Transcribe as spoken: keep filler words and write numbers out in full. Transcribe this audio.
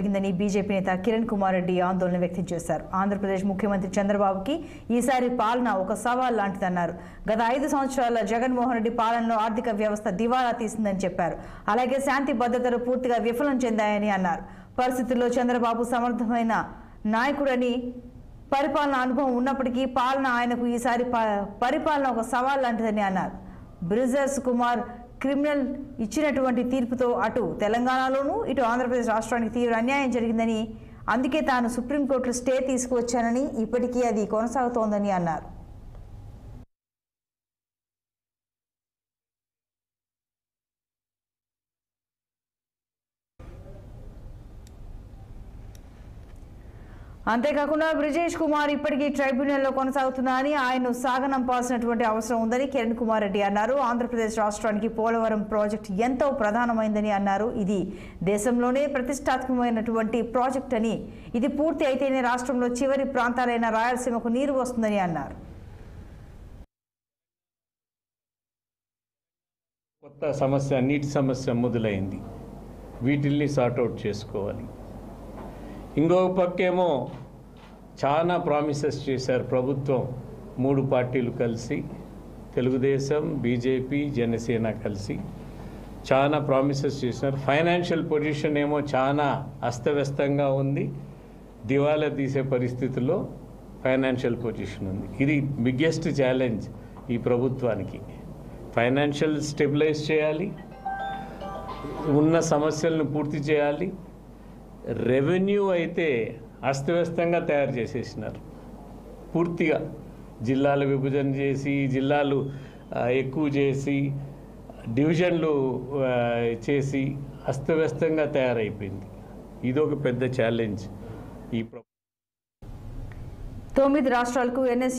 జరిగిందని బీజేపీ నేత కిరణ్ కుమార్ రెడ్డి ఆందోళన వ్యక్తం చేశారు. ఆంధ్రప్రదేశ్ ముఖ్యమంత్రి చంద్రబాబుకి ఈసారి పాలన ఒక సవాల్ లాంటిదన్నారు. గత ఐదు సంవత్సరాల జగన్మోహన్ రెడ్డి పాలనలో ఆర్థిక వ్యవస్థ దివాలా తీసిందని చెప్పారు. అలాగే శాంతి భద్రతలు పూర్తిగా విఫలం చెందాయని అన్నారు. పరిస్థితుల్లో చంద్రబాబు సమర్థమైన నాయకుడని, పరిపాలన అనుభవం ఉన్నప్పటికీ పాలన ఆయనకు ఈసారి పరిపాలన ఒక సవాల్ లాంటిదని అన్నారు. బ్రిజర్స్ కుమార్ క్రిమినల్ ఇచ్చినటువంటి తీర్పుతో అటు తెలంగాణలోనూ ఇటు ఆంధ్రప్రదేశ్ రాష్ట్రానికి తీవ్ర అన్యాయం జరిగిందని, అందుకే తాను సుప్రీంకోర్టులో స్టే తీసుకువచ్చానని, ఇప్పటికీ అది కొనసాగుతోందని అన్నారు. అంతేకాకుండా బ్రిజేష్ కుమార్ ఇప్పటికీ ట్రైబ్యునల్లో కొనసాగుతున్నారని, ఆయన్ను సాగనంపాల్సినటువంటి అవసరం ఉందని కిరణ్ కుమార్ రెడ్డి అన్నారు. ఆంధ్రప్రదేశ్ రాష్ట్రానికి పోలవరం ప్రాజెక్టు ఎంతో ప్రధానమైందని అన్నారు. ఇది దేశంలోనే ప్రతిష్టాత్మకమైనటువంటి ప్రాజెక్ట్ అని, ఇది పూర్తి అయితేనే రాష్ట్రంలో చివరి ప్రాంతాలైన రాయలసీమకు నీరు వస్తుందని అన్నారు. కొత్త సమస్య, నీటి సమస్య మొదలైంది. వీటిల్ని సార్ట్అవుట్ చేసుకోవాలి. ఇంకో పక్కేమో చాలా ప్రామిసెస్ చేశారు ప్రభుత్వం, మూడు పార్టీలు కలిసి, తెలుగుదేశం, బీజేపీ, జనసేన కలిసి చాలా ప్రామిసెస్ చేశారు. ఫైనాన్షియల్ పొజిషన్ ఏమో చాలా అస్తవ్యస్తంగా ఉంది. దివాలా తీసే పరిస్థితుల్లో ఫైనాన్షియల్ పొజిషన్ ఉంది. ఇది బిగ్గెస్ట్ ఛాలెంజ్ ఈ ప్రభుత్వానికి. ఫైనాన్షియల్ స్టెబిలైజ్ చేయాలి, ఉన్న సమస్యలను పూర్తి చేయాలి. రెవెన్యూ అయితే అస్తవ్యస్తంగా తయారు చేసేసినారు. పూర్తిగా జిల్లాల విభజన చేసి, జిల్లాలు ఎక్కువ చేసి, డివిజన్లు చేసి అస్తవ్యస్తంగా తయారైపోయింది. ఇదొక పెద్ద ఛాలెంజ్. ఈ తొమ్మిది రాష్ట్రాలకు ఎన్ఎస్